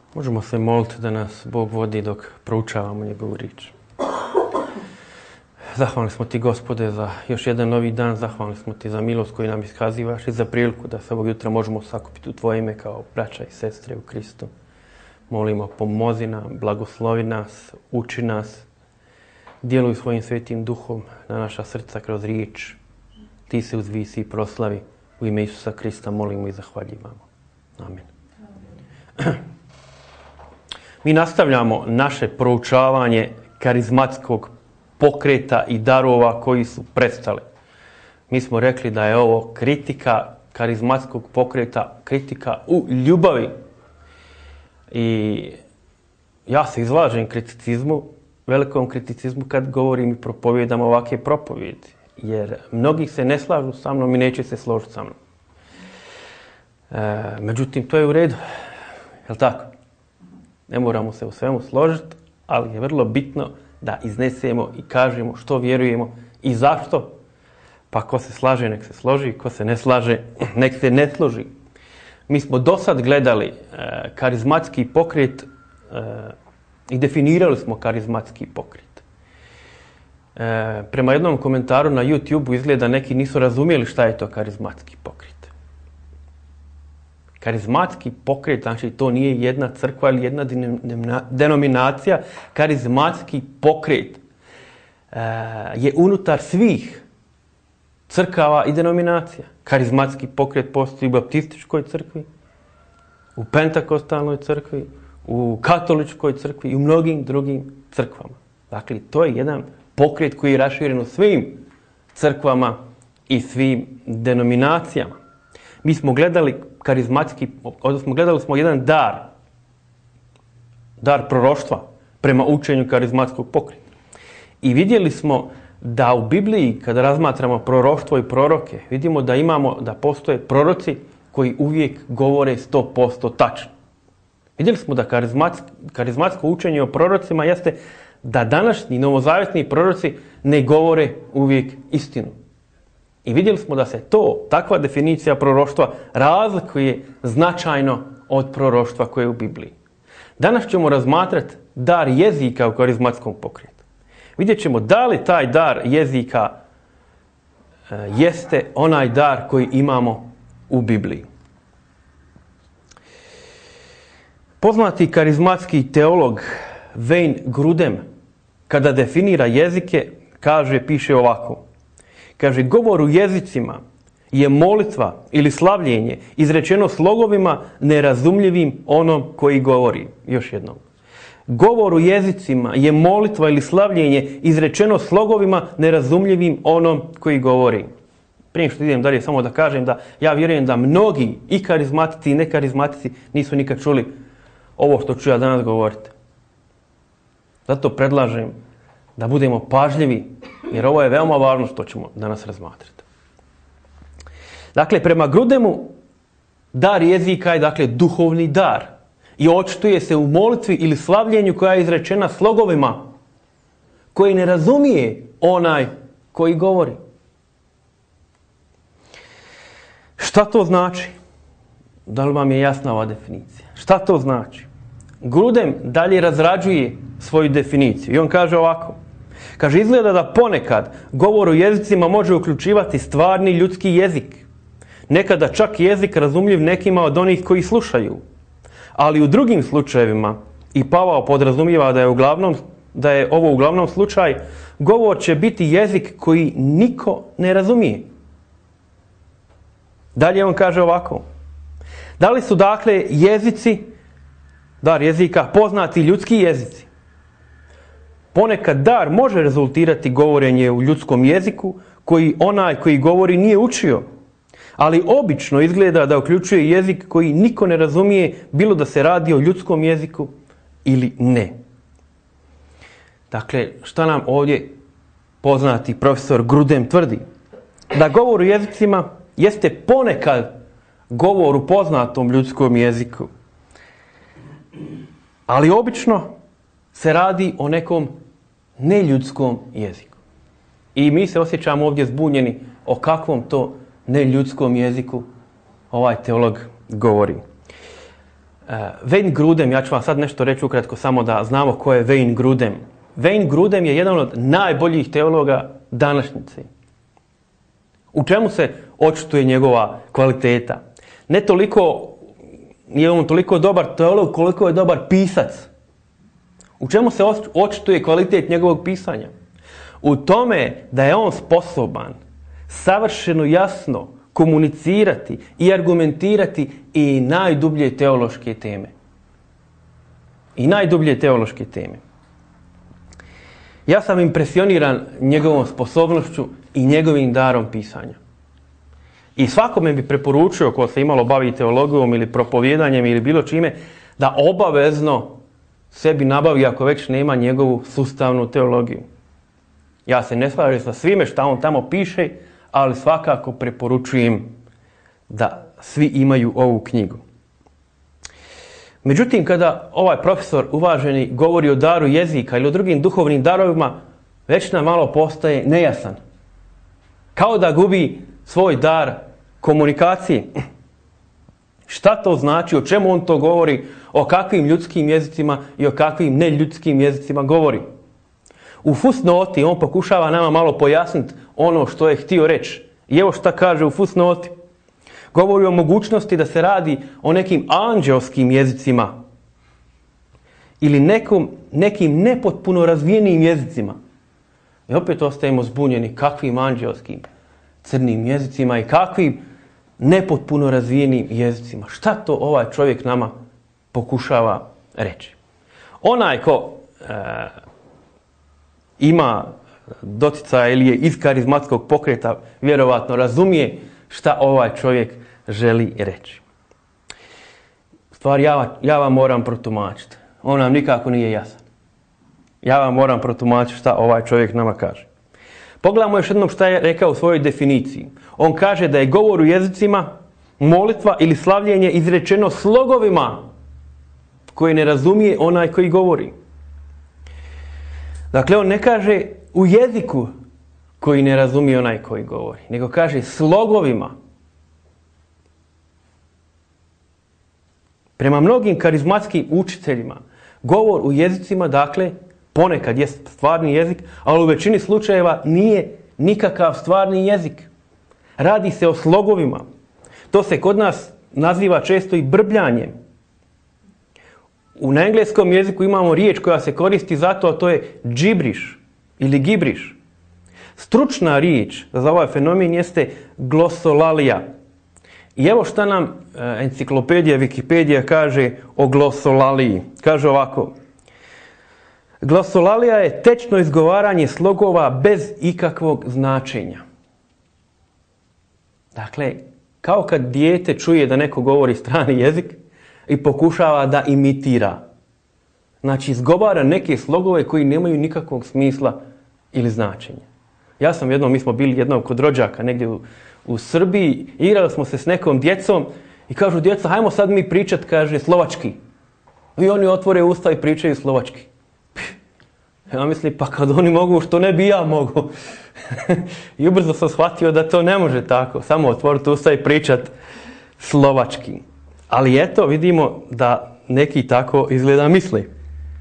Možemo se moliti da nas Bog vodi dok proučavamo njegovu riječ. Zahvalni smo ti, Gospode, za još jedan novi dan. Zahvalni smo ti za milost koju nam iskazivaš i za priliku da se ovog jutra možemo sakupiti u tvoje ime kao braća i sestre u Kristu. Molimo, pomozi nam, blagoslovi nas, uči nas, djeluj svojim svetim duhom na naša srca kroz riječ. Ti se uzvisi i proslavi. U ime Isusa Krista molimo i zahvaljivamo. Amin. Mi nastavljamo naše proučavanje karizmatskog pokreta i darova koji su prestali. Mi smo rekli da je ovo kritika karizmatskog pokreta, kritika u ljubavi. I ja se izlažem kriticizmu, velikom kriticizmu kad govorim i propovijedam ovakve propovijedi. Jer mnogi se ne slažu sa mnom i neće se složiti sa mnom. Međutim, to je u redu. Jel' tako? Ne moramo se u svemu složiti, ali je vrlo bitno da iznesemo i kažemo što vjerujemo i zašto. Pa ko se slaže, nek se složi, ko se ne slaže, nek se ne složi. Mi smo do sad gledali karizmatski pokret i definirali smo karizmatski pokret. Prema jednom komentaru na YouTube izgleda neki nisu razumjeli šta je to karizmatski pokret. Karizmatski pokret, znači to nije jedna crkva ili jedna denominacija. Karizmatski pokret je unutar svih crkava i denominacija. Karizmatski pokret postoji u baptističkoj crkvi, u pentakostalnoj crkvi, u katoličkoj crkvi i u mnogim drugim crkvama. Dakle, to je jedan pokret koji je raširen u svim crkvama i svim denominacijama. Mi smo gledali gledali smo jedan dar proroštva prema učenju karizmatskog pokreta. I vidjeli smo da u Bibliji, kada razmatramo proroštvo i proroke, vidimo da postoje proroci koji uvijek govore 100% tačno. Vidjeli smo da karizmatsko učenje o prorocima jeste da današnji novozavjetni proroci ne govore uvijek istinu. I vidjeli smo da se takva definicija proroštva razlikuje značajno od proroštva koje je u Bibliji. Danas ćemo razmatrati dar jezika u karizmatskom pokretu. Vidjet ćemo da li taj dar jezika jeste onaj dar koji imamo u Bibliji. Poznati karizmatski teolog Wayne Grudem, kada definira jezike, piše ovako. Kaže, govor u jezicima je molitva ili slavljenje izrečeno slogovima nerazumljivim onom koji govori. Još jednom. Govor u jezicima je molitva ili slavljenje izrečeno slogovima nerazumljivim onom koji govori. Prije što idem dalje, samo da kažem da ja vjerujem da mnogi i karizmatici i nekarizmatici nisu nikad čuli ovo što ću ja danas govoriti. Zato predlažem da budemo pažljivi, jer ovo je veoma važno što ćemo danas razmatrati. Dakle, prema Grudemu, dar jezika je duhovni dar i očituje se u molitvi ili slavljenju koja je izrečena slogovima koji ne razumije onaj koji govori. Šta to znači? Da li vam je jasna ova definicija? Šta to znači? Grudem dalje razrađuje svoju definiciju i on kaže ovako. Kaže, izgleda da ponekad govor u jezicima može uključivati stvarni ljudski jezik. Nekada čak jezik razumljiv nekima od onih koji slušaju. Ali u drugim slučajevima, i Pavao podrazumijeva da je ovo uglavnom slučaj, govor će biti jezik koji niko ne razumije. Dalje on kaže ovako. Da li su dakle jezici, dar jezika, poznati ljudski jezici? Ponekad dar može rezultirati govorenje u ljudskom jeziku koji onaj koji govori nije učio. Ali obično izgleda da uključuje jezik koji niko ne razumije, bilo da se radi o ljudskom jeziku ili ne. Dakle, šta nam ovdje poznati profesor Grudem tvrdi? Da govor u jezicima jeste ponekad govor u poznatom ljudskom jeziku. Ali obično se radi o nekom neljudskom jeziku. I mi se osjećamo ovdje zbunjeni o kakvom to neljudskom jeziku ovaj teolog govori. Wayne Grudem, ja ću vam sad nešto reći ukratko samo da znamo ko je Wayne Grudem. Wayne Grudem je jedan od najboljih teologa današnjice. U čemu se očituje njegova kvaliteta? Nije on toliko dobar teolog koliko je dobar pisac. U čemu se očituje kvalitet njegovog pisanja? U tome da je on sposoban savršeno jasno komunicirati i argumentirati i najdublje teološke teme. Ja sam impresioniran njegovom sposobnošću i njegovim darom pisanja. I svakome bi preporučio ko se imalo bavi teologijom ili propovijedanjem ili bilo čime, da obavezno sebi nabavi ako već nema njegovu sustavnu teologiju. Ja se ne slažem sa svime što on tamo piše, ali svakako preporučujem da svi imaju ovu knjigu. Međutim, kada ovaj profesor uvaženi govori o daru jezika ili o drugim duhovnim darovima, već nam malo postaje nejasan. Kao da gubi svoj dar komunikacije. Šta to znači, o čemu on to govori, o kakvim ljudskim jezicima i o kakvim neljudskim jezicima govori. U fusnoti on pokušava nama malo pojasniti ono što je htio reći. I evo šta kaže u fusnoti. Govori o mogućnosti da se radi o nekim anđelskim jezicima ili nekim nepotpuno razvijenim jezicima. I opet ostajemo zbunjeni kakvim anđelskim crnim jezicima i kakvim nepotpuno razvijenim jezicima. Šta to ovaj čovjek nama pokušava reći? Onaj ko ima doticaja ili je iz karizmatskog pokreta, vjerovatno razumije šta ovaj čovjek želi reći. Stvar, ja vam moram protumačiti. On nam nikako nije jasan. Ja vam moram protumačiti šta ovaj čovjek nama kaže. Pogledajmo još jednom šta je rekao u svojoj definiciji. On kaže da je govor u jezicima molitva ili slavljenje izrečeno slogovima koje ne razumije onaj koji govori. Dakle, on ne kaže u jeziku koji ne razumije onaj koji govori, nego kaže slogovima. Prema mnogim karizmatskim učiteljima, govor u jezicima, dakle, ponekad jest stvarni jezik, ali u većini slučajeva nije nikakav stvarni jezik. Radi se o slogovima. To se kod nas naziva često i brbljanjem. Na engleskom jeziku imamo riječ koja se koristi za to, a to je džibriš ili gibriš. Stručna riječ za ovaj fenomen jeste glosolalija. I evo šta nam enciklopedija Wikipedija kaže o glosolaliji. Kaže ovako. Glosolalija je tečno izgovaranje slogova bez ikakvog značenja. Dakle, kao kad dijete čuje da neko govori strani jezik i pokušava da imitira. Znači, izgovara neke slogove koji nemaju nikakvog smisla ili značenja. Mi smo bili jednom kod rođaka negdje u Srbiji, igrali smo se s nekom djecom i kažu djeca, hajmo sad mi pričat, kaže, slovački. I oni otvore usta i pričaju slovački. Ja mislim, pa kad oni mogu, što ne bi ja mogu? I ubrzo sam shvatio da to ne može tako, samo otvoriti usta i pričat slovački. Ali eto, vidimo da neki tako izgleda misli.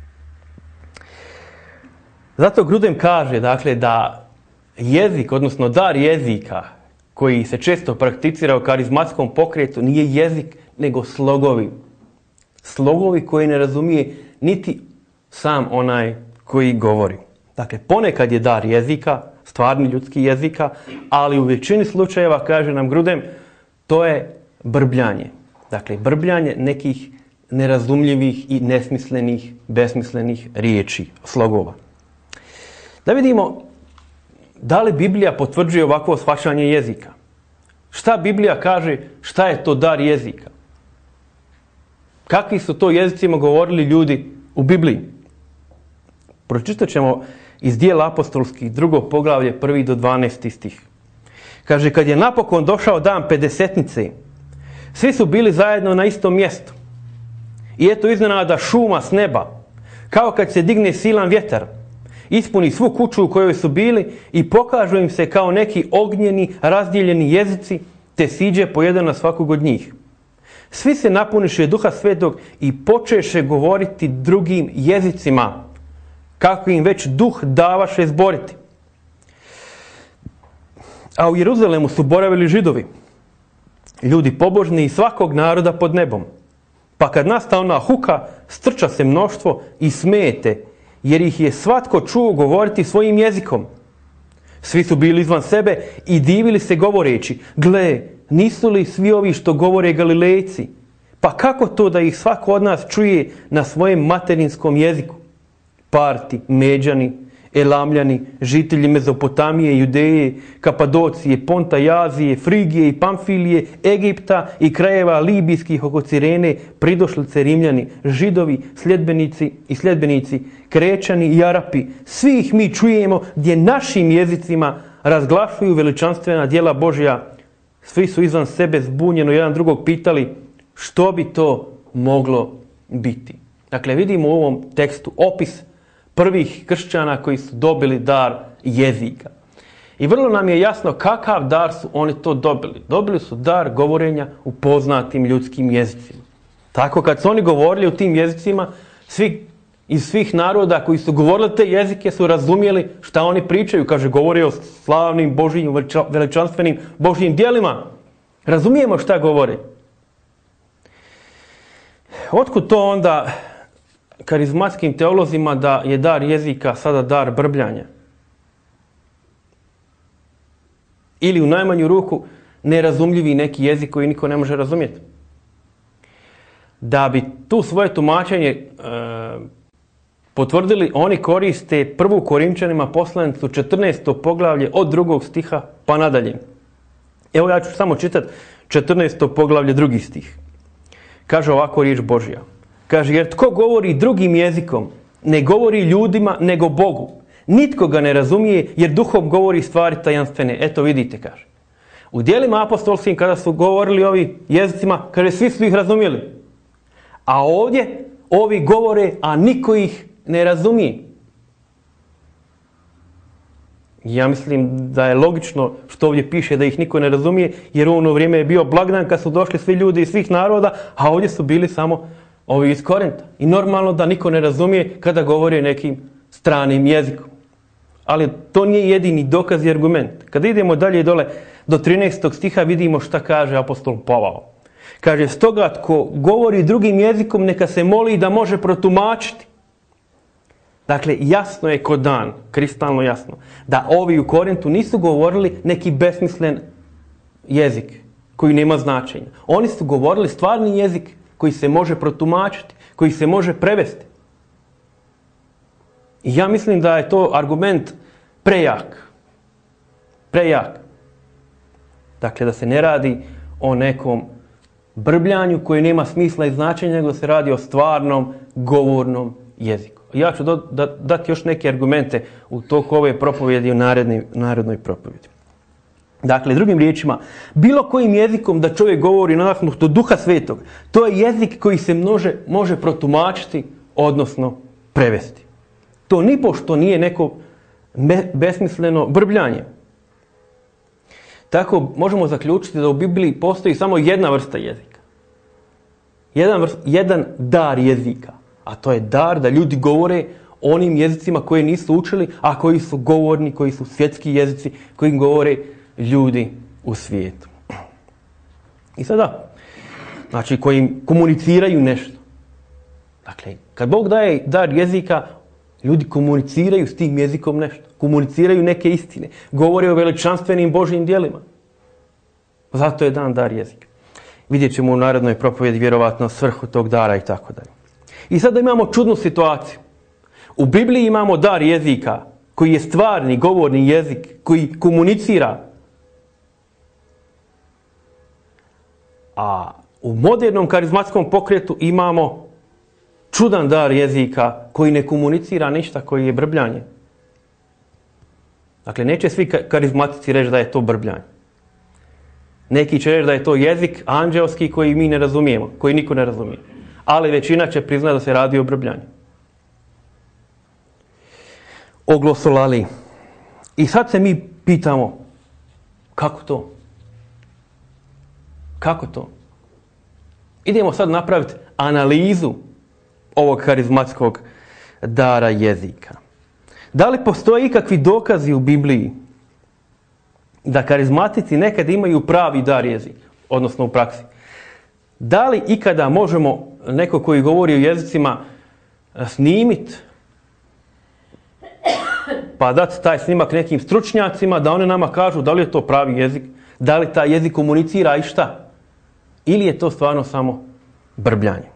Zato Grudem kaže, dakle, da jezik, odnosno dar jezika, koji se često prakticira u karizmatskom pokretu, nije jezik, nego slogovi. Slogovi koji ne razumije niti sam onaj koji govori. Dakle, ponekad je dar jezika, stvarni ljudski jezika, ali u većini slučajeva, kaže nam Grudem, to je brbljanje. Dakle, brbljanje nekih nerazumljivih i nesmislenih, besmislenih riječi, slogova. Da vidimo da li Biblija potvrđuje ovakvo shvaćanje jezika. Šta Biblija kaže, šta je to dar jezika? Kakvi su to jezicima govorili ljudi u Bibliji? Pročitat ćemo iz Djela apostolskih 2. poglavlje 1. do 12. stih. Kaže, kad je napokon došao dan Pedesetnice, svi su bili zajedno na istom mjestu. I eto iznenada šuma s neba, kao kad se digne silan vjetar, ispuni svu kuću u kojoj su bili i pokažu im se kao neki ognjeni, razdijeljeni jezici, te siđe po jedan na svakog od njih. Svi se napuniše Duha Svetog i počeše govoriti drugim jezicima, kako im već Duh davaše zboriti. A u Jeruzalemu su boravili Židovi, ljudi pobožni iz svakog naroda pod nebom. Pa kad nasta ona huka, strča se mnoštvo i smete, jer ih je svatko čuo govoriti svojim jezikom. Svi su bili izvan sebe i divili se govoreći: gle, nisu li svi ovi što govore Galilejci? Pa kako to da ih svako od nas čuje na svojem materinskom jeziku? Parti, Međani, Elamljani, žitelji Mezopotamije, Judeje, Kapadocije, Ponta i Azije, Frigije i Pamfilije, Egipta i krajeva libijskih oko Cirene, pridošlice Rimljani, Židovi, sljedbenici, Krečani i Arapi. Svi ih mi čujemo gdje našim jezicima razglašuju veličanstvena djela Božja. Svi su izvan sebe zbunjeno jedan drugog pitali što bi to moglo biti. Dakle, vidimo u ovom tekstu opis prvih kršćana koji su dobili dar jezika. I vrlo nam je jasno kakav dar su oni to dobili. Dobili su dar govorenja u poznatim ljudskim jezicima. Tako kad su oni govorili u tim jezicima, svi iz svih naroda koji su govorili te jezike su razumjeli šta oni pričaju. Kaže, govore o slavnim Božjim, veličanstvenim Božjim djelima. Razumijemo šta govore. Otkud to onda karizmatskim teolozima da je dar jezika sada dar brbljanja? Ili u najmanju ruku nerazumljivi neki jezik koji niko ne može razumjeti. Da bi tu svoje tumačenje potvrdili, oni koriste 1. Korinčanima poslanicu 14. poglavlje od 2. stiha pa nadalje. Evo ja ću samo čitati 14. poglavlje 2. stih. Kaže ovako riječ Božja. Kaže, jer tko govori drugim jezikom, ne govori ljudima, nego Bogu. Nitko ga ne razumije, jer duhom govori stvari tajanstvene. Eto vidite, kaže. U djelima apostolskim, kada su govorili ovi jezicima, kaže, svi su ih razumjeli. A ovdje, ovi govore, a niko ih ne razumije. Ja mislim da je logično što ovdje piše da ih niko ne razumije, jer u ono vrijeme je bio blagdan kad su došli svi ljudi iz svih naroda, a ovdje su bili samo ovi iz Korinta. I normalno da niko ne razumije kada govori nekim stranim jezikom. Ali to nije jedini dokaz i argument. Kada idemo dalje dole do 13. stiha vidimo šta kaže apostol Pavao. Kaže, stoga tko govori drugim jezikom neka se moli da može protumačiti. Dakle, jasno je ko dan, kristalno jasno, da ovi u Korintu nisu govorili neki besmislen jezik koji nema značenja. Oni su govorili stvarni jezik koji se može protumačiti, koji se može prevesti. I ja mislim da je to argument prejak. Prejak. Dakle, da se ne radi o nekom brbljanju koji nema smisla i značenja, nego se radi o stvarnom govornom jeziku. Ja ću dati još neke argumente u toku ove propovjedi u narednoj propovjedi. Dakle, drugim riječima, bilo kojim jezikom da čovjek govori nadahnut od Duha Svetog, to je jezik koji se može protumačiti, odnosno prevesti. To nipošto nije neko besmisleno brbljanje. Tako možemo zaključiti da u Bibliji postoji samo jedna vrsta jezika. Jedan dar jezika. A to je dar da ljudi govore onim jezicima koje nisu učili, a koji su govorni, koji su svjetski jezici, koji govore ljudi u svijetu. I sada, znači koji komuniciraju nešto. Dakle, kad Bog daje dar jezika, ljudi komuniciraju s tim jezikom nešto. Komuniciraju neke istine. Govore o veličanstvenim Božjim djelima. Zato je dan dar jezika. Vidjet ćemo u narednoj propovjedi vjerovatno svrhu tog dara i tako dalje. I sada imamo čudnu situaciju. U Bibliji imamo dar jezika koji je stvarni, govorni jezik, koji komunicira. A u modernom karizmatskom pokretu imamo čudan dar jezika koji ne komunicira ništa, koji je brbljanje. Dakle, neće svi karizmatici reći da je to brbljanje. Neki će reći da je to jezik anđelski koji mi ne razumijemo, koji niko ne razumije. Ali većina će priznati da se radi o brbljanju. O glosolali. I sad se mi pitamo, kako to? Kako to? Idemo sad napraviti analizu ovog karizmatskog dara jezika. Da li postoje ikakvi dokazi u Bibliji da karizmatici nekad imaju pravi dar jezika, odnosno u praksi? Da li ikada možemo neko koji govori o jezicima snimiti pa dati taj snimak nekim stručnjacima da oni nama kažu da li je to pravi jezik, da li taj jezik komunicira i šta? Ili je to stvarno samo brbljanje?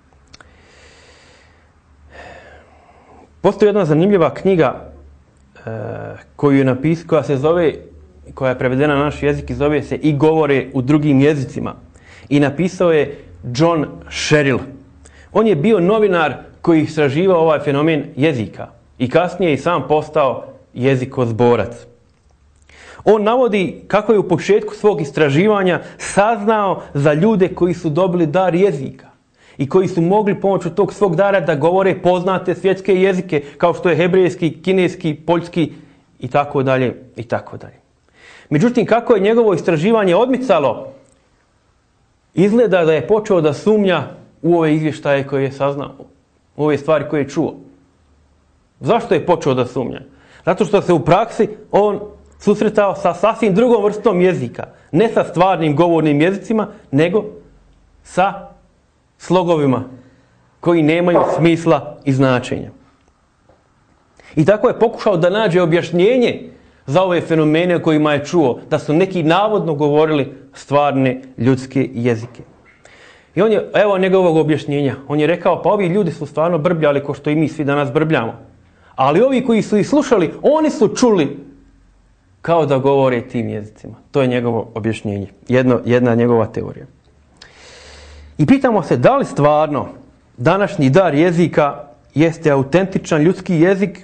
Postoji jedna zanimljiva knjiga koju je napisao, koja se zove, koja je prevedena na naš jezik i zove se I govore u drugim jezicima. I napisao je John Sherrill. On je bio novinar koji istraživao ovaj fenomen jezika i kasnije i sam postao jezikozborac. On navodi kako je u početku svog istraživanja saznao za ljude koji su dobili dar jezika i koji su mogli pomoću tog svog dara da govore poznate svjetske jezike kao što je hebrejski, kineski, poljski i tako dalje i tako dalje. Međutim, kako je njegovo istraživanje odmicalo, izgleda da je počeo da sumnja u ove izvještaje koje je saznao, u ove stvari koje je čuo. Zašto je počeo da sumnja? Zato što se u praksi on susretao sa sasvim drugom vrstom jezika. Ne sa stvarnim govornim jezicima, nego sa slogovima koji nemaju smisla i značenja. I tako je pokušao da nađe objašnjenje za ove fenomene o kojima je čuo, da su neki navodno govorili stvarne ljudske jezike. I on je, evo njegovog objašnjenja, on je rekao, pa ovi ljudi su stvarno brbljali kao što i mi svi danas brbljamo. Ali ovi koji su ih slušali, oni su čuli kao da govore tim jezicima. To je njegovo objašnjenje, jedna njegova teorija. I pitamo se da li stvarno današnji dar jezika jeste autentičan ljudski jezik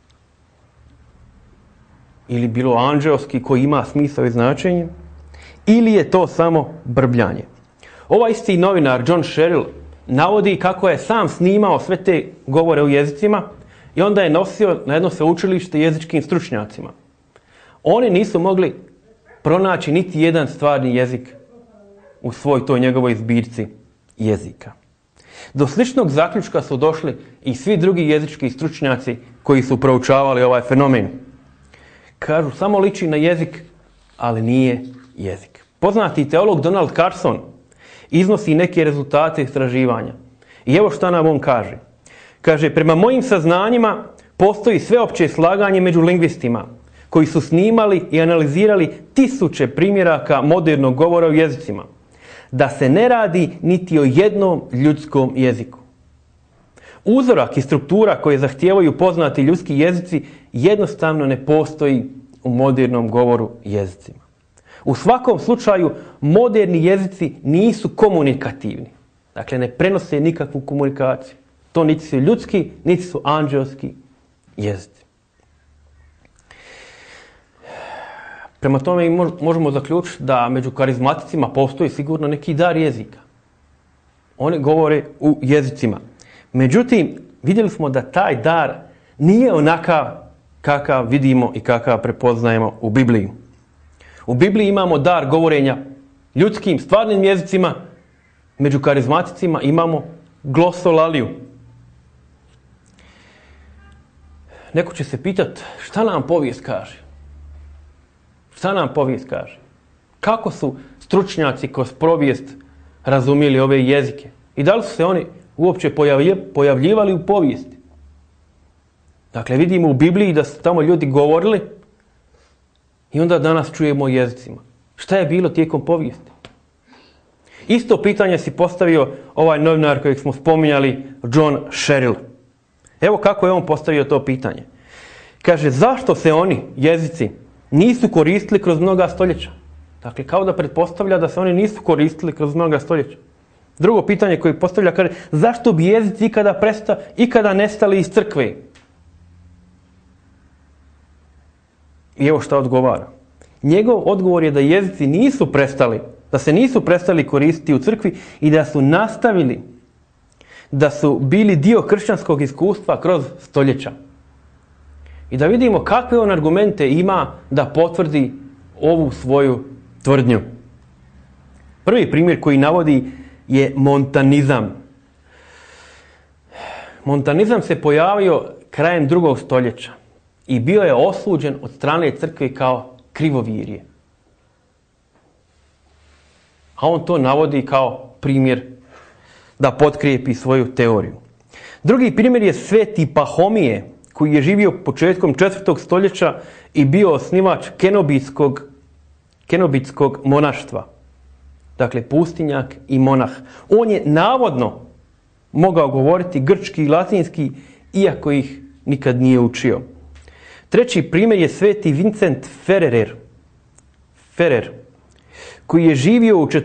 ili bilo anđeoski koji ima smisao i značenje, ili je to samo brbljanje. Ovaj isti novinar John Sherrill navodi kako je sam snimao sve te govore u jezicima i onda je nosio na jedno sveučilište jezičkim stručnjacima. Oni nisu mogli pronaći niti jedan stvarni jezik u svoj toj njegovoj zbirci jezika. Do sličnog zaključka su došli i svi drugi jezički stručnjaci koji su proučavali ovaj fenomen. Kažu, samo liči na jezik, ali nije jezik. Poznati teolog Donald Carson iznosi neke rezultate istraživanja. I evo šta nam on kaže. Kaže, prema mojim saznanjima postoji sveopće slaganje među lingvistima koji su snimali i analizirali tisuće primjeraka modernog govora u jezicima, da se ne radi niti o jednom ljudskom jeziku. Uzorak i struktura koje zahtijevaju poznati ljudski jezici jednostavno ne postoji u modernom govoru jezicima. U svakom slučaju, moderni jezici nisu komunikativni. Dakle, ne prenose nikakvu komunikaciju. To niti su ljudski, niti su anđelski jezici. Prema tome možemo zaključiti da među karizmaticima postoji sigurno neki dar jezika. Oni govore u jezicima. Međutim, vidjeli smo da taj dar nije onakav kakav vidimo i kakav prepoznajemo u Bibliji. U Bibliji imamo dar govorenja ljudskim, stvarnim jezicima, među karizmaticima imamo glosolaliju. Neko će se pitati šta nam povijest kaže? Šta nam povijest kaže? Kako su stručnjaci kroz povijest razumjeli ove jezike? I da li su se oni uopće pojavljivali u povijesti? Dakle, vidimo u Bibliji da su tamo ljudi govorili i onda danas čujemo o jezicima. Šta je bilo tijekom povijesti? Isto pitanje si postavio ovaj novinar kojeg smo spominjali, John Sherrill. Evo kako je on postavio to pitanje. Kaže, zašto se oni, jezici, nisu koristili kroz mnoga stoljeća? Dakle, kao da pretpostavlja da se oni nisu koristili kroz mnoga stoljeća. Drugo pitanje koje postavlja, kaže, zašto bi jezici ikada nestali iz crkve? I evo šta odgovara. Njegov odgovor je da jezici nisu prestali, da se nisu prestali koristiti u crkvi i da su nastavili, da su bili dio kršćanskog iskustva kroz stoljeća. I da vidimo kakve on argumente ima da potvrdi ovu svoju tvrdnju. Prvi primjer koji navodi je montanizam. Montanizam se pojavio krajem 2. stoljeća i bio je osuđen od strane crkve kao krivovjerje. A on to navodi kao primjer da potkrijepi svoju teoriju. Drugi primjer je sveti Pahomije, koji je živio početkom 4. stoljeća i bio osnivač kenobitskog monaštva. Dakle, pustinjak i monah. On je navodno mogao govoriti grčki i latinski, iako ih nikad nije učio. Treći primjer je sveti Vincent Ferrer, koji je živio u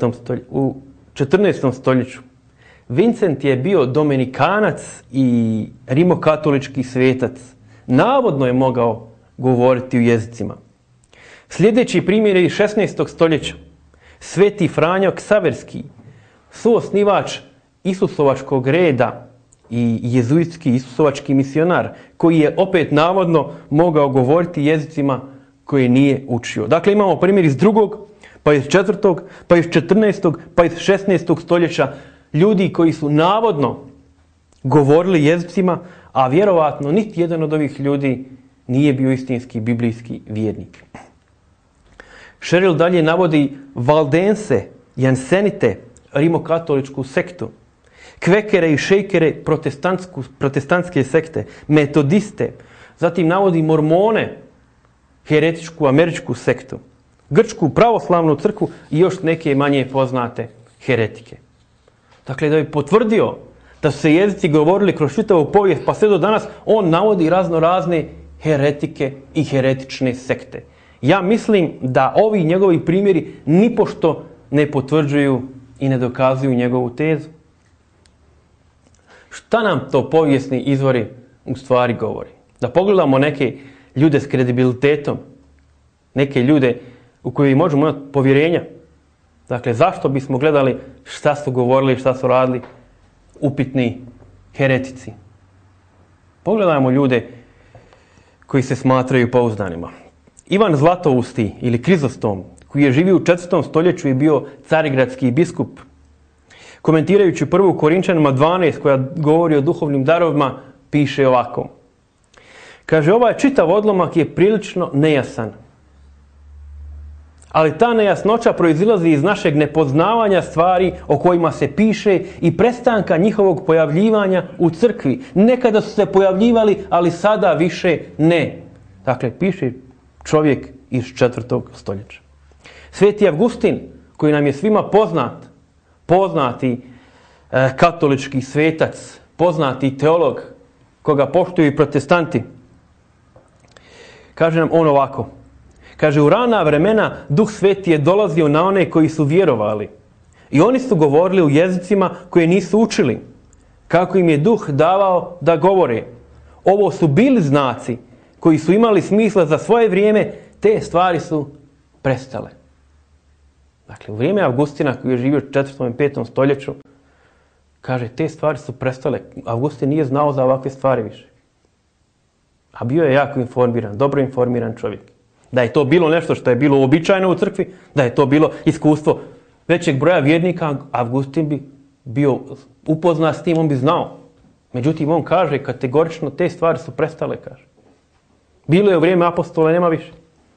14. stoljeću. Vincent je bio dominikanac i rimokatolički svetac. Navodno je mogao govoriti u jezicima. Sljedeći primjer je iz 16. stoljeća. Sveti Franjo Ksaverski, suosnivač Isusovačkog reda i jezuitski isusovački misionar, koji je opet navodno mogao govoriti jezicima koje nije učio. Dakle, imamo primjer iz 2., pa iz 4., pa iz 14., pa iz 16. stoljeća, ljudi koji su navodno govorili jezicima, a vjerovatno niti jedan od ovih ljudi nije bio istinski biblijski vjernik. Sherrill dalje navodi Valdense, Jansenite, rimokatoličku sektu, kvekere i šejkere, protestantske sekte, metodiste, zatim navodi mormone, heretičku američku sektu, grčku pravoslavnu crkvu i još neke manje poznate heretike. Dakle, da bi potvrdio da su se jezici govorili kroz čitavu povijest pa sve do danas, on navodi razne heretike i heretične sekte. Ja mislim da ovi njegovi primjeri nipošto ne potvrđuju i ne dokazuju njegovu tezu. Šta nam to povijesni izvori u stvari govori? Da pogledamo neke ljude s kredibilitetom, neke ljude u koje možemo imati povjerenja. Dakle, zašto bismo gledali šta su govorili, šta su radili upitni heretici? Pogledajmo ljude koji se smatraju pouzdanima. Ivan Zlatousti ili Krizostom, koji je živio u 4. stoljeću i bio carigradski biskup, komentirajući 1. Korinčanima 12, koja govori o duhovnim darovima, piše ovako. Kaže, ovaj čitav odlomak je prilično nejasan. Ali ta nejasnoća proizilazi iz našeg nepoznavanja stvari o kojima se piše i prestanka njihovog pojavljivanja u crkvi. Nekada su se pojavljivali, ali sada više ne. Dakle, piše čovjek iz 4. stoljeća. Sveti Avgustin, koji nam je svima poznati katolički svetac, poznati teolog, koga poštuju i protestanti, kaže nam on ovako. Kaže, u rana vremena Duh Sveti je dolazio na one koji su vjerovali. I oni su govorili u jezicima koje nisu učili, kako im je Duh davao da govore. Ovo su bili znaci koji su imali smisla za svoje vrijeme, te stvari su prestale. Dakle, u vrijeme Avgustina, koji je živio u 4. i 5. stoljeću, kaže, te stvari su prestale. Avgustin nije znao za ovakve stvari više. A bio je jako informiran, dobro informiran čovjek. Da je to bilo nešto što je bilo uobičajeno u crkvi, da je to bilo iskustvo većeg broja vjernika, Avgustin bi bio upoznat s tim, on bi znao. Međutim, on kaže kategorično, te stvari su prestale, kaže. Bilo je u vrijeme apostola, nema više.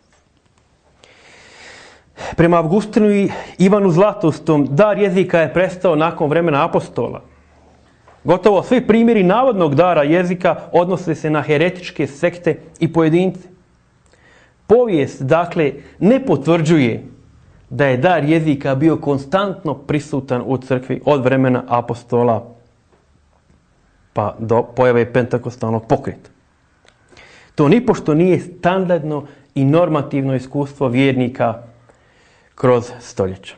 Prema Avgustinu i Ivanu Zlatoustom, dar jezika je prestao nakon vremena apostola. Gotovo svi primjeri navodnog dara jezika odnose se na heretičke sekte i pojedince. Povijest, dakle, ne potvrđuje da je dar jezika bio konstantno prisutan u crkvi od vremena apostola pa do pojave pentakostalnog pokreta. To nipošto nije standardno i normativno iskustvo vjernika kroz stoljeća.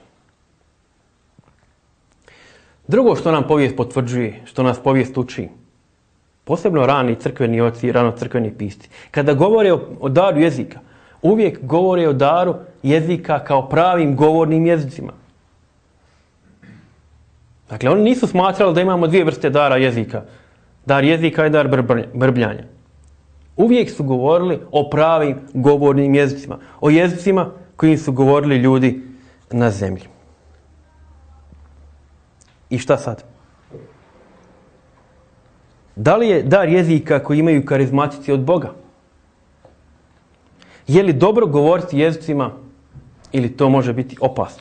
Drugo što nam povijest potvrđuje, što nas povijest uči, posebno rani crkveni oci i rano crkveni pisci, kada govore o daru jezika, uvijek govore o daru jezika kao pravim govornim jezicima. Dakle, oni nisu smatrali da imamo dvije vrste dara jezika. Dar jezika i dar brbljanja. Uvijek su govorili o pravim govornim jezicima. O jezicima kojim su govorili ljudi na zemlji. I šta sad? Da li je dar jezika koji imaju karizmatici od Boga? Je li dobro govoriti jezicima ili to može biti opasno?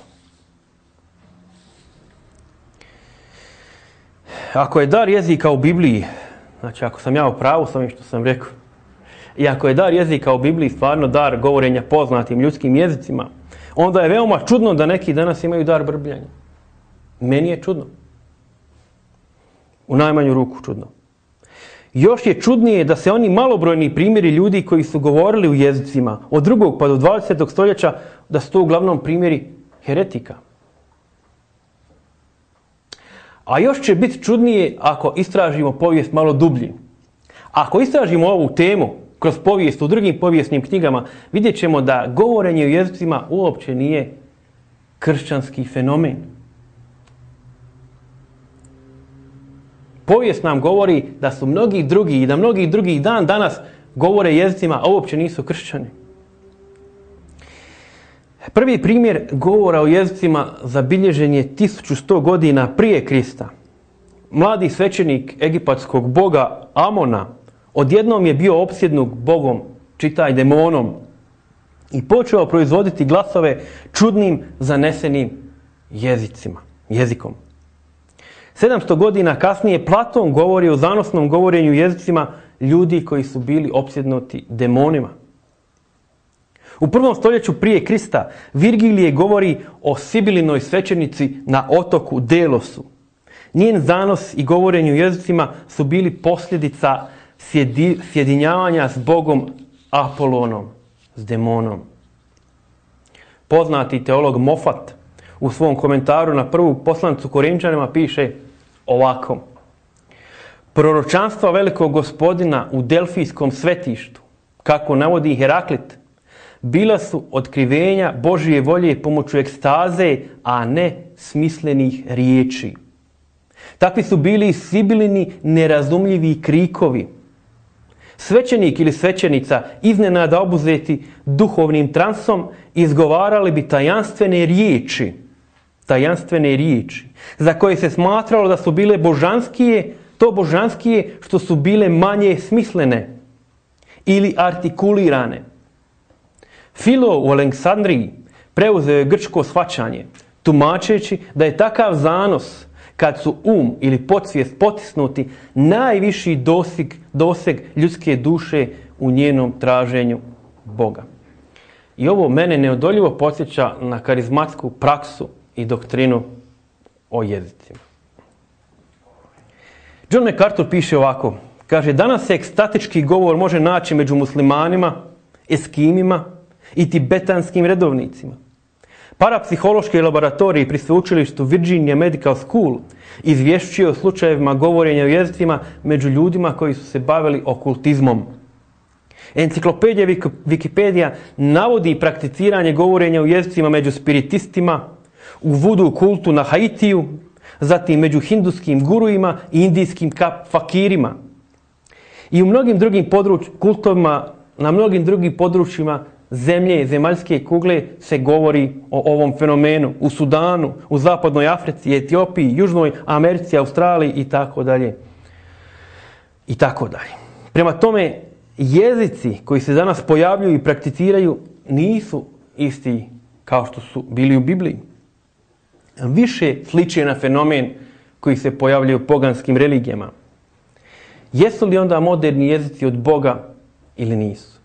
Ako je dar jezika u Bibliji, znači ako sam ja u pravu s ovim što sam rekao, i ako je dar jezika u Bibliji stvarno dar govorenja poznatim ljudskim jezicima, onda je veoma čudno da neki danas imaju dar brbljanja. Meni je čudno. U najmanju ruku čudno. Još je čudnije da se oni malobrojni primjeri ljudi koji su govorili u jezicima od 2. pa do 20. stoljeća, da su to uglavnom primjeri heretika. A još će biti čudnije ako istražimo povijest malo dublje. Ako istražimo ovu temu kroz povijest u drugim povijesnim knjigama, vidjet ćemo da govorenje u jezicima uopće nije kršćanski fenomen. Povijest nam govori da su mnogi drugi i da mnogi drugi dan danas govore jezicima, a uopće nisu kršćani. Prvi primjer govora o jezicima zabilježen je 1100 godina prije Krista. Mladi svećenik egipatskog boga Amona odjednom je bio opsjednut bogom, čitaj demonom, i počeo proizvoditi glasove čudnim zanesenim jezikom. 700 godina kasnije Platon govori o zanosnom govorenju jezicima ljudi koji su bili opsjednuti demonima. U 1. stoljeću prije Krista Virgilije govori o Sibilinoj svećenici na otoku Delosu. Njen zanos i govorenju jezicima su bili posljedica sjedinjavanja s bogom Apolonom, s demonom. Poznati teolog Mofat u svom komentaru na prvu poslanicu Korinčanima piše ovako: proročanstva velikog gospodina u Delfijskom svetištu, kako navodi Heraklit, bila su otkrivenja Božje volje pomoću ekstaze, a ne smislenih riječi. Takvi su bili i Sibilini nerazumljivi krikovi. Svećenik ili svećenica iznenada obuzeti duhovnim transom izgovarali bi tajanstvene riječi, za koje se smatralo da su bile božanskije što su bile manje smislene ili artikulirane. Filo u Aleksandriji preuzeo je grčko shvaćanje, tumačeći da je takav zanos, kad su ili podsvijest potisnuti, najviši doseg ljudske duše u njenom traženju Boga. I ovo mene neodoljivo podsjeća na karizmatsku praksu i doktrinu o jezicima. John MacArthur piše ovako, kaže: danas se ekstatički govor može naći među muslimanima, eskimima i tibetanskim redovnicima. Parapsihološki laboratorij pri sveučilištu Virginia Medical School izvješćuje o slučajevima govorenja o jezicima među ljudima koji su se bavili okultizmom. Enciklopedija Wikipedia navodi prakticiranje govorenja u jezicima među spiritistima, u vudu kultu na Haitiju, zatim među hinduskim guruima i indijskim fakirima. I u mnogim drugim kultovima, na mnogim drugim područjima zemlje, zemaljske kugle se govori o ovom fenomenu. U Sudanu, u zapadnoj Africi, Etiopiji, Južnoj Americi, Australiji i tako dalje. I tako dalje. Prema tome, jezici koji se danas pojavljuju i prakticiraju nisu isti kao što su bili u Bibliji. Više sliče na fenomen koji se pojavljaju u poganskim religijama. Jesu li onda moderni jezici od Boga ili nisu?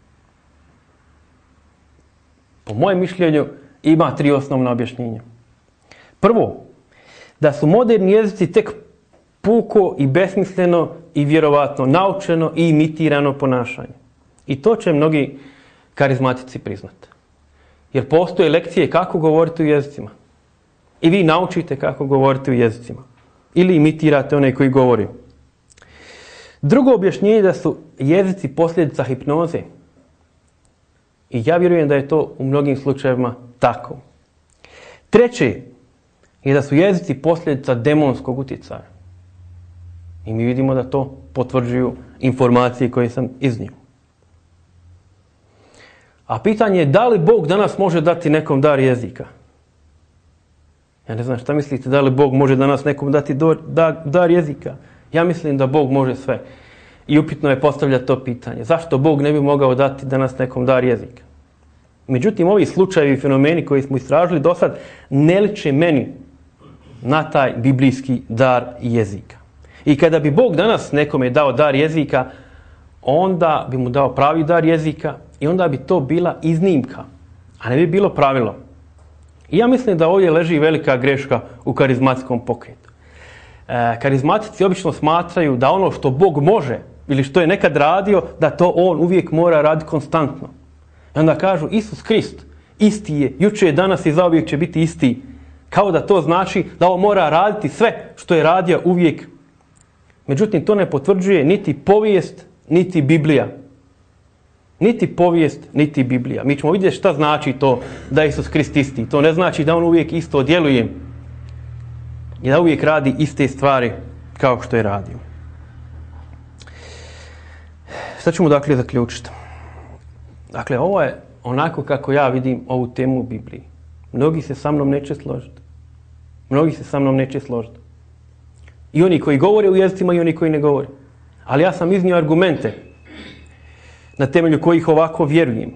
Po mojem mišljenju ima 3 osnovna objašnjenja. Prvo, da su moderni jezici tek puko i besmisleno i vjerovatno naučeno i imitirano ponašanje. I to će mnogi karizmatici priznati. Jer postoje lekcije kako govoriti u jezicima. I vi naučite kako govoriti u jezicima. Ili imitirate one koji govori. Drugo objašnjenje je da su jezici posljedica hipnoze. I ja vjerujem da je to u mnogim slučajevima tako. Treće je da su jezici posljedica demonskog utjecaja. I mi vidimo da to potvrđuju informacije koje sam iznio. A pitanje je da li Bog danas može dati nekom dar jezika? Ja ne znam šta mislite, da li Bog može danas nekom dati dar jezika? Ja mislim da Bog može sve. I upitno je postavljati to pitanje. Zašto Bog ne bi mogao dati danas nekom dar jezika? Međutim, ovi slučajevi i fenomeni koji smo istražili do sad ne liče meni na taj biblijski dar jezika. I kada bi Bog danas nekome dao dar jezika, onda bi mu dao pravi dar jezika i onda bi to bila iznimka, a ne bi bilo pravilo. I ja mislim da ovdje leži velika greška u karizmatskom pokretu. Karizmatici obično smatraju da ono što Bog može ili što je nekad radio, da to on uvijek mora raditi konstantno. I onda kažu Isus Krist isti je, jučer, danas i zauvijek će biti isti. Kao da to znači da on mora raditi sve što je radio uvijek. Međutim, to ne potvrđuje niti povijest, niti Biblija. Niti povijest, niti Biblija. Mi ćemo vidjeti šta znači to da je Isus Krist isti. To ne znači da on uvijek isto djeluje i da uvijek radi iste stvari kao što je radio. Sad ćemo dakle zaključiti. Dakle, ovo je onako kako ja vidim ovu temu u Bibliji. Mnogi se sa mnom neće složiti. Mnogi se sa mnom neće složiti. I oni koji govore u jezicima i oni koji ne govore. Ali ja sam iznio argumente na temelju kojih ovako vjerujem.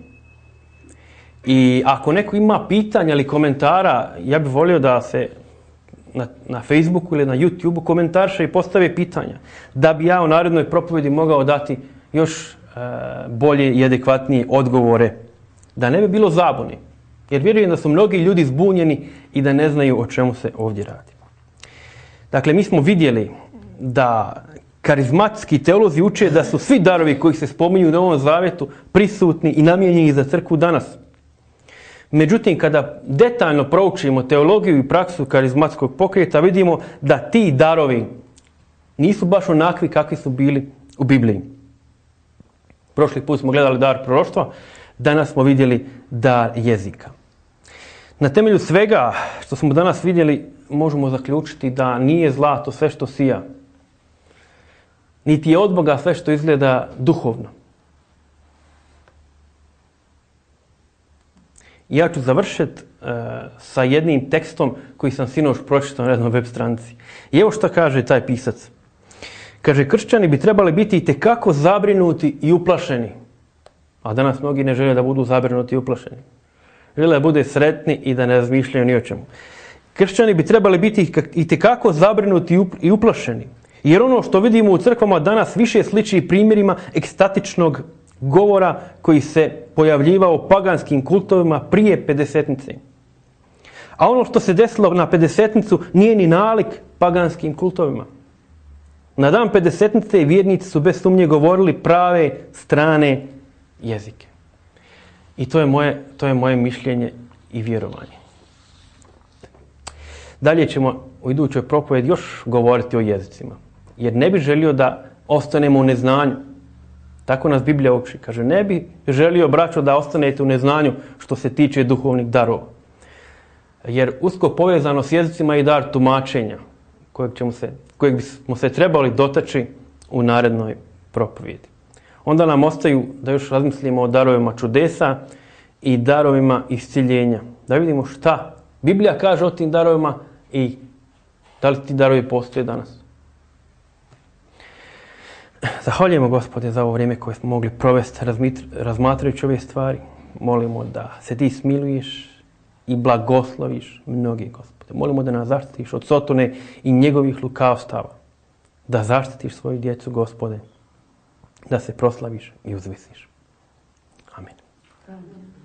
I ako neko ima pitanja ili komentara, ja bih volio da se na Facebooku ili na YouTubeu komentarše i postave pitanja. Da bi ja u narednoj propovjedi mogao dati još bolje i adekvatnije odgovore. Da ne bi bilo zabune. Jer vjerujem da su mnogi ljudi zbunjeni i da ne znaju o čemu se ovdje radi. Dakle, mi smo vidjeli da karizmatski teolozi uče da su svi darovi koji se spominju u Novom Zavjetu prisutni i namijenjeni za crkvu danas. Međutim, kada detaljno proučimo teologiju i praksu karizmatskog pokreta, vidimo da ti darovi nisu baš onakvi kakvi su bili u Bibliji. Prošli put smo gledali dar proroštva, danas smo vidjeli dar jezika. Na temelju svega što smo danas vidjeli, možemo zaključiti da nije zlato sve što sija. Niti je od Boga sve što izgleda duhovno. Ja ću završiti sa jednim tekstom koji sam sinoć pročitao na jednoj web stranici. I evo što kaže taj pisac. Kaže, kršćani bi trebali biti itekako zabrinuti i uplašeni. A danas mnogi ne žele da budu zabrinuti i uplašeni. Žele da bude sretni i da ne razmišljaju ni o čemu. Kršćani bi trebali biti itekako zabrinuti i uplašeni. Jer ono što vidimo u crkvama danas više sliči primjerima ekstatičnog govora koji se pojavljivao u paganskim kultovima prije Pedesetnice. A ono što se desilo na Pedesetnicu nije ni nalik paganskim kultovima. Na dan Pedesetnice vjernici su bez sumnje govorili prave strane jezike. I to je moje mišljenje i vjerovanje. Dalje ćemo u idućoj propovjedi još govoriti o jezicima. Jer ne bi želio da ostanemo u neznanju. Tako nas Biblija uči. Kaže, ne bi želio, braćo, da ostanete u neznanju što se tiče duhovnih darova. Jer usko povezano s jezicima je i dar tumačenja, kojeg bismo se trebali dotaći u narednoj propovjedi. Onda nam ostaju da još razmislimo o darovima čudesa i darovima isciljenja. Da vidimo šta Biblija kaže o tim darovima i da li ti darovi postoje danas. Zahvaljujemo, Gospode, za ovo vrijeme koje smo mogli provesti razmatrajući ove stvari. Molimo da se ti smiluješ i blagosloviš mnogi, Gospode. Molimo da nas zaštitiš od Sotone i njegovih lukavstava. Da zaštitiš svoju djecu, Gospode. Da se proslaviš i uzvisiš. Amen.